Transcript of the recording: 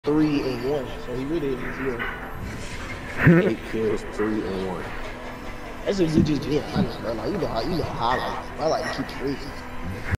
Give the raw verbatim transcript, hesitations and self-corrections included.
three and one, so he really is good. Eight kills, three and one. That's what you just being honest, bro. Like you know how you know how I like I like to keep it freaky.